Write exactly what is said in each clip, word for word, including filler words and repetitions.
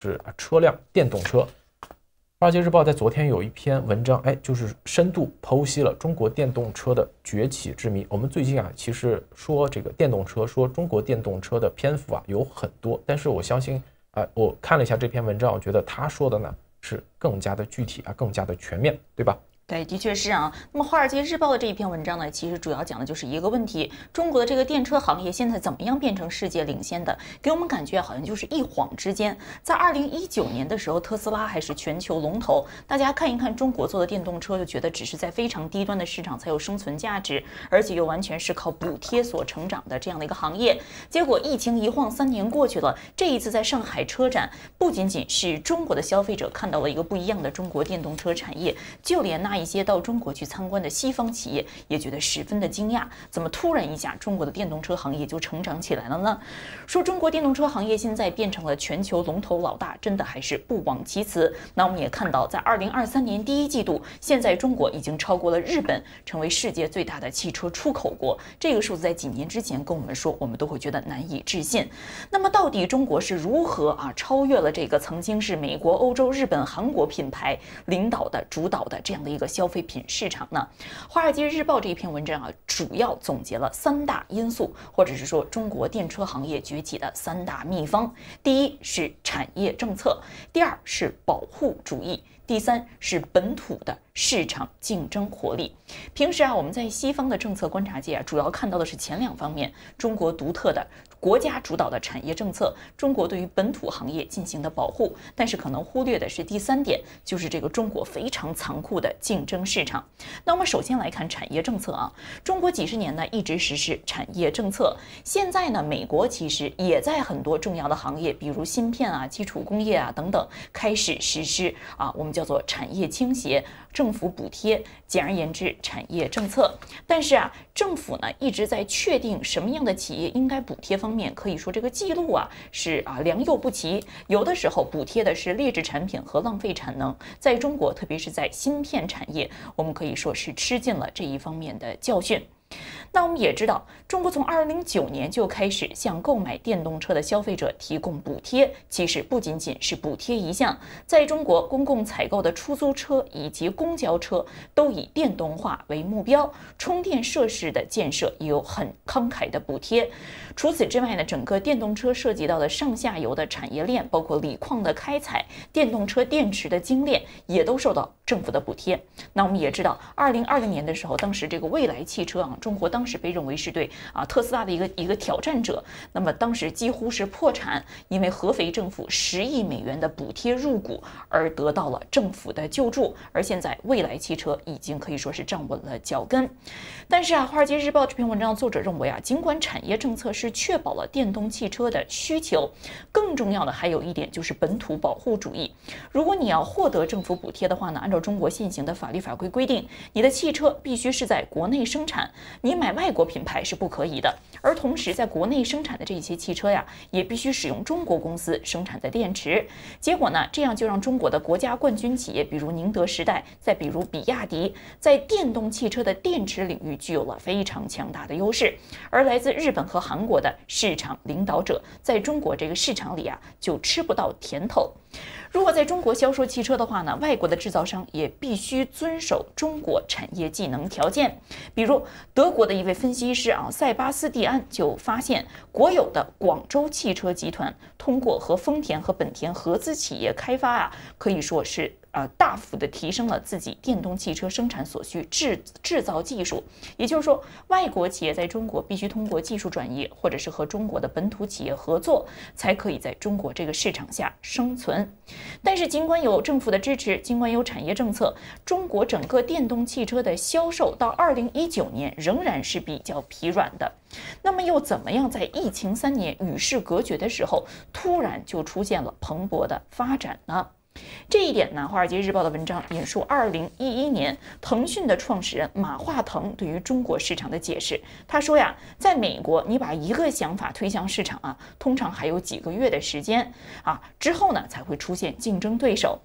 是车辆电动车。华尔街日报在昨天有一篇文章，哎，就是深度剖析了中国电动车的崛起之谜。我们最近啊，其实说这个电动车，说中国电动车的篇幅啊有很多，但是我相信啊、呃，我看了一下这篇文章，我觉得他说的呢是更加的具体啊，更加的全面，对吧？ 对，的确是啊。那么《华尔街日报》的这一篇文章呢，其实主要讲的就是一个问题：中国的这个电车行业现在怎么样变成世界领先的？给我们感觉好像就是一晃之间，在二零一九年的时候，特斯拉还是全球龙头，大家看一看中国做的电动车，就觉得只是在非常低端的市场才有生存价值，而且又完全是靠补贴所成长的这样的一个行业。结果疫情一晃，三年过去了，这一次在上海车展，不仅仅是中国的消费者看到了一个不一样的中国电动车产业，就连那一些到中国去参观的西方企业也觉得十分的惊讶，怎么突然一下中国的电动车行业就成长起来了呢？说中国电动车行业现在变成了全球龙头老大，真的还是不枉其词。那我们也看到，在二零二三年第一季度，现在中国已经超过了日本，成为世界最大的汽车出口国。这个数字在几年之前跟我们说，我们都会觉得难以置信。那么到底中国是如何啊超越了这个曾经是美国、欧洲、日本、韩国品牌领导的、主导的这样的一个消费品市场呢？华尔街日报这一篇文章啊，主要总结了三大因素，或者是说中国电车行业崛起的三大秘方。第一是产业政策，第二是保护主义，第三是本土的市场竞争活力。平时啊，我们在西方的政策观察界啊，主要看到的是前两方面，中国独特的国家主导的产业政策，中国对于本土行业进行的保护，但是可能忽略的是第三点，就是这个中国非常残酷的竞争市场。那我们首先来看产业政策啊，中国几十年呢一直实施产业政策，现在呢美国其实也在很多重要的行业，比如芯片啊、基础工业啊等等，开始实施啊我们叫做产业倾斜、政府补贴，简而言之产业政策。但是啊，政府呢一直在确定什么样的企业应该补贴方面，可以说这个记录啊是啊良莠不齐，有的时候补贴的是劣质产品和浪费产能。在中国，特别是在芯片产业，我们可以说是吃尽了这一方面的教训。那我们也知道，中国从二零零九年就开始向购买电动车的消费者提供补贴。其实不仅仅是补贴一项，在中国公共采购的出租车以及公交车都以电动化为目标，充电设施的建设也有很慷慨的补贴。除此之外呢，整个电动车涉及到的上下游的产业链，包括锂矿的开采、电动车电池的精炼，也都受到政府的补贴。那我们也知道，二零二零年的时候，当时这个蔚来汽车啊，中国当时被认为是对啊特斯拉的一个一个挑战者，那么当时几乎是破产，因为合肥政府十亿美元的补贴入股而得到了政府的救助，而现在蔚来汽车已经可以说是站稳了脚跟。但是啊，《华尔街日报》这篇文章作者认为啊，尽管产业政策是确保了电动汽车的需求，更重要的还有一点就是本土保护主义。如果你要获得政府补贴的话呢，按照中国现行的法律法规规定，你的汽车必须是在国内生产，你买外国品牌是不可以的。而同时，在国内生产的这些汽车呀，也必须使用中国公司生产的电池。结果呢，这样就让中国的国家冠军企业，比如宁德时代，再比如比亚迪，在电动汽车的电池领域具有了非常强大的优势。而来自日本和韩国的市场领导者，在中国这个市场里啊，就吃不到甜头。如果在中国销售汽车的话呢，外国的制造商也必须遵守中国产业技能条件。比如德国的一位分析师啊，塞巴斯蒂安就发现，国有的广州汽车集团通过和丰田和本田合资企业开发啊，可以说是呃，大幅的提升了自己电动汽车生产所需制制造技术。也就是说，外国企业在中国必须通过技术转移，或者是和中国的本土企业合作，才可以在中国这个市场下生存。但是，尽管有政府的支持，尽管有产业政策，中国整个电动汽车的销售到二零一九年仍然是比较疲软的。那么，又怎么样在疫情三年与世隔绝的时候，突然就出现了蓬勃的发展呢？这一点呢，《华尔街日报》的文章引述二零一一年腾讯的创始人马化腾对于中国市场的解释。他说呀，在美国，你把一个想法推向市场啊，通常还有几个月的时间啊，之后呢才会出现竞争对手。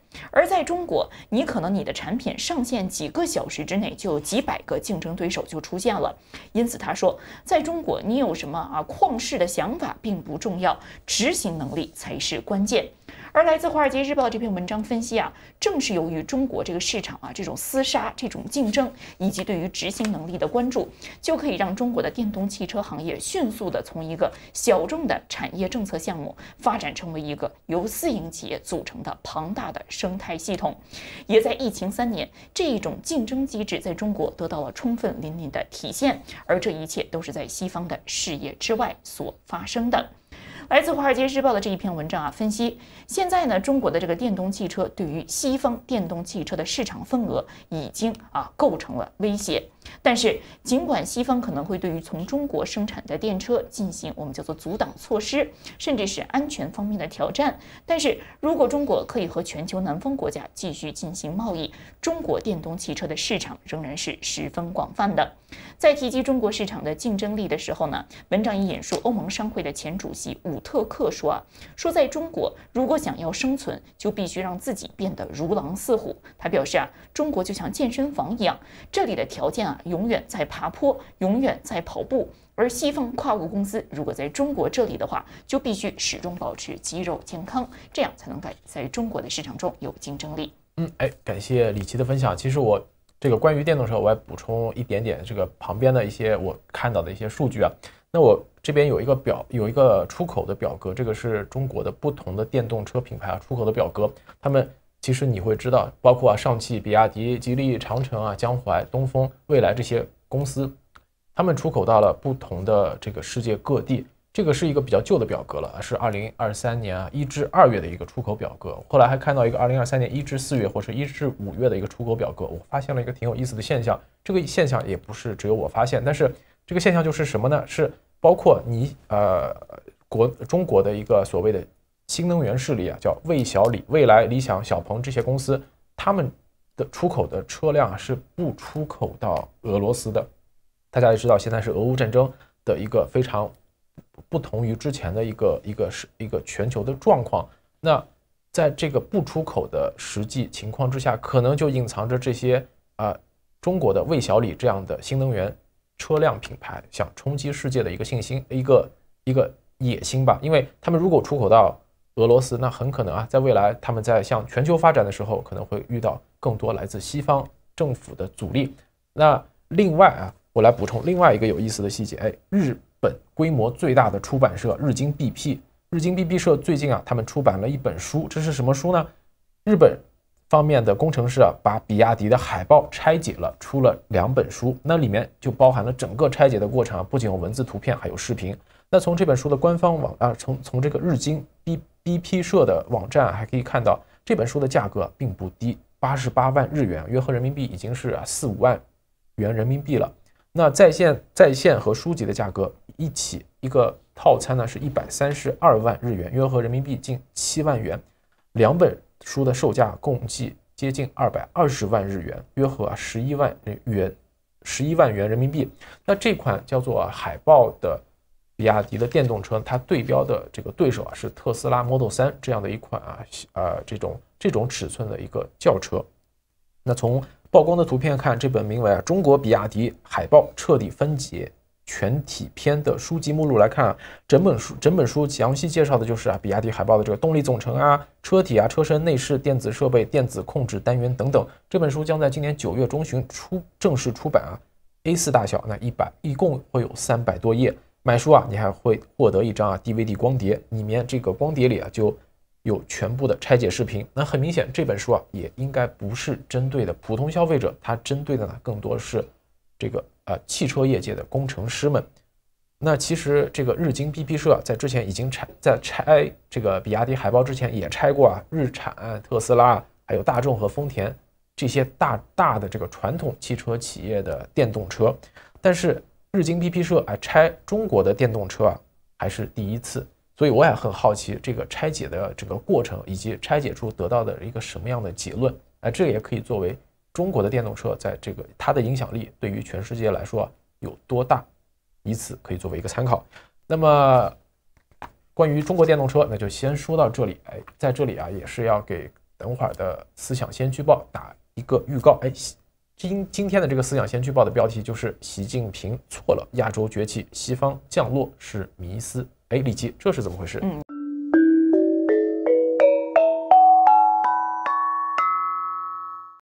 而在中国，你可能你的产品上线几个小时之内，就有几百个竞争对手就出现了。因此他说，在中国你有什么啊旷世的想法并不重要，执行能力才是关键。而来自《华尔街日报》这篇文章分析啊，正是由于中国这个市场啊这种厮杀、这种竞争，以及对于执行能力的关注，就可以让中国的电动汽车行业迅速的从一个小众的产业政策项目发展成为一个由私营企业组成的庞大的生态系统。也在疫情三年，这一种竞争机制在中国得到了充分淋漓的体现，而这一切都是在西方的视野之外所发生的。来自《华尔街日报》的这一篇文章啊，分析现在呢，中国的这个电动汽车对于西方电动汽车的市场份额已经啊构成了威胁。但是，尽管西方可能会对于从中国生产的电车进行我们叫做阻挡措施，甚至是安全方面的挑战，但是如果中国可以和全球南方国家继续进行贸易，中国电动汽车的市场仍然是十分广泛的。在提及中国市场的竞争力的时候呢，文章也引述欧盟商会的前主席伍特克说啊，说在中国如果想要生存，就必须让自己变得如狼似虎。他表示啊，中国就像健身房一样，这里的条件啊永远在爬坡，永远在跑步。而西方跨国公司如果在中国这里的话，就必须始终保持肌肉健康，这样才能在在中国的市场中有竞争力。 嗯，哎，感谢李琦的分享。其实我这个关于电动车，我还补充一点点这个旁边的一些我看到的一些数据啊。那我这边有一个表，有一个出口的表格，这个是中国的不同的电动车品牌啊出口的表格。他们其实你会知道，包括啊上汽、比亚迪、吉利、长城啊、江淮、东风、蔚来这些公司，他们出口到了不同的这个世界各地。这个是一个比较旧的表格了，是二零二三年啊一至二月的一个出口表格。后来还看到一个二零二三年一至四月或者一至五月的一个出口表格，我发现了一个挺有意思的现象。这个现象也不是只有我发现，但是这个现象就是什么呢？是包括你呃国中国的一个所谓的新能源势力啊，叫魏小李、蔚来、理想、小鹏这些公司，他们的出口的车辆是不出口到俄罗斯的。大家也知道，现在是俄乌战争的一个非常不同于之前的一个一个是一个全球的状况。那在这个不出口的实际情况之下，可能就隐藏着这些啊、呃、中国的魏小李这样的新能源车辆品牌想冲击世界的一个信心，一个一个野心吧。因为他们如果出口到俄罗斯，那很可能啊，在未来他们在向全球发展的时候，可能会遇到更多来自西方政府的阻力。那另外啊，我来补充另外一个有意思的细节，哎，日本规模最大的出版社日经 B P， 日经 B P 社最近啊，他们出版了一本书，这是什么书呢？日本方面的工程师啊，把比亚迪的海报拆解了，出了两本书，那里面就包含了整个拆解的过程啊，不仅有文字、图片，还有视频。那从这本书的官方网啊，从从这个日经 B B P 社的网站、啊、还可以看到，这本书的价格并不低，八十八万日元，约合人民币已经是四五万元人民币了。那在线在线和书籍的价格一起，一个套餐呢是一百三十二万日元，约合人民币近七万元。两本书的售价共计接近二百二十万日元，约合十一万元十一万元人民币。那这款叫做海豹的比亚迪的电动车，它对标的这个对手啊是特斯拉 Model 三这样的一款啊呃这种这种尺寸的一个轿车。那从曝光的图片看，这本名为《中国比亚迪海豹彻底分解全体篇》的书籍目录来看啊，整本书整本书详细介绍的就是啊比亚迪海豹的这个动力总成啊、车体啊、车身内饰、电子设备、电子控制单元等等。这本书将在今年九月中旬出正式出版啊 ，A 四 大小，那一百一共会有三百多页。买书啊，你还会获得一张啊 D V D 光碟，里面这个光碟里啊就有全部的拆解视频。那很明显，这本书啊也应该不是针对的普通消费者，它针对的呢更多是这个呃汽车业界的工程师们。那其实这个日经 B P 社在之前已经拆在拆这个比亚迪海豹之前也拆过啊日产、特斯拉还有大众和丰田这些大大的这个传统汽车企业的电动车，但是日经 B P 社啊拆中国的电动车啊还是第一次。所以我也很好奇这个拆解的这个过程，以及拆解出得到的一个什么样的结论。哎，这也可以作为中国的电动车在这个它的影响力对于全世界来说有多大，以此可以作为一个参考。那么关于中国电动车，那就先说到这里。哎，在这里啊，也是要给等会儿的思想先驱报打一个预告，哎，今今天的这个思想先驱报的标题就是习近平错了，亚洲崛起，西方降落是迷思。哎，李琦，这是怎么回事？ 嗯，